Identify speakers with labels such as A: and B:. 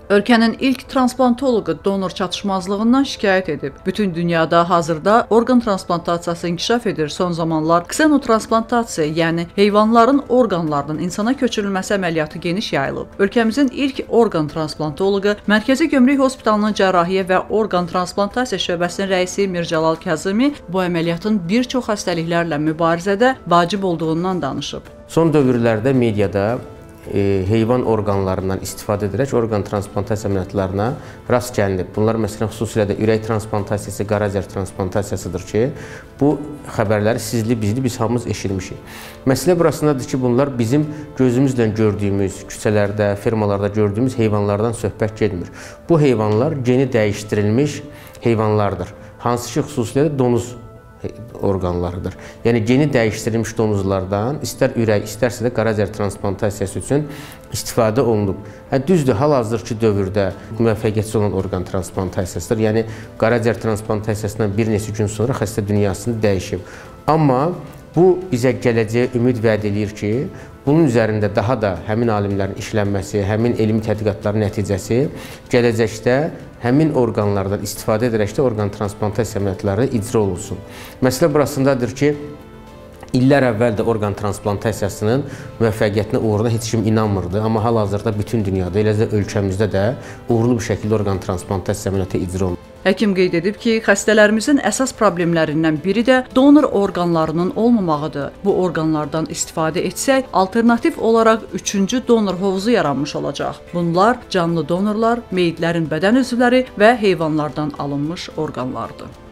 A: Ölkənin ilk transplantoloqu donor çatışmazlığından şikayət edib. Bütün dünyada hazırda orqan transplantasiyası inkişaf edir. Son zamanlar ksenotransplantasiya, yəni heyvanların orqanlarının insana köçürülməsi əməliyyatı geniş yayılıb. Ölkəmizin ilk orqan transplantoloqu Mərkəzi Gömrük Hospitalının Cərrahiyyə və Orqan Transplantasiya şöbəsinin rəisi Mircəlal Kazımi bu əməliyyatın bir çox xəstəliklərlə mübarizədə vacib olduğundan danışıb.
B: Son dövrlərdə mediada heyvan orqanlarından istifadə edərək orqan transplantasiya əməliyyatlarına rast gəlinib. Bunlar məsələn xüsusilə də ürək transplantasiyası, qaraciyər transplantasiyasıdır ki, bu xəbərləri sizli bizli biz hamımız eşitmişik. Məsələ burasındadır ki, bunlar bizim gözümüzlə gördüyümüz, küçələrdə, fermalarda gördüyümüz heyvanlardan söhbət getmir. Bu heyvanlar geni dəyişdirilmiş heyvanlardır. Hansı ki, xüsusilə də donuz orqanlarıdır. Yəni geni dəyişdirilmiş donuzlardan istər ürək, istərsə də qaraciyər transplantasiyası üçün istifadə olunub. Düzdür, hal-hazırki dövrdə müvəffəqiyyətsiz olan orqan transplantasiyasıdır. Yəni qaraciyər transplantasiyasından bir neçə gün sonra xəstə dünyasını dəyişib. Amma bu bizə gələcəyə ümid vəd edir ki, bunun üzərində daha da həmin alimlərin işlənməsi, həmin elmi tədqiqatların nəticəsi gələcəkdə həmin orqanlardan istifadə edərək də orqan transplantasiya əməliyyatları icra olunsun. Məsələ burasındadır ki, illər əvvəl də orqan transplantasiyasının müvəffəqiyyətinə uğruna heç kim inanmırdı. Amma hal-hazırda bütün dünyada, eləcə də ölkəmizdə də uğurlu bir şəkildə orqan transplantasiya əməliyyatı icra olunur.
A: Həkim qeyd edib ki, xəstələrimizin əsas problemlərindən biri də donor orqanlarının olmamağıdır. Bu orqanlardan istifadə etsək, alternativ olaraq üçüncü donor hovuzu yaranmış olacaq. Bunlar canlı donorlar, meyitlərin bədən üzvləri və heyvanlardan alınmış orqanlardır.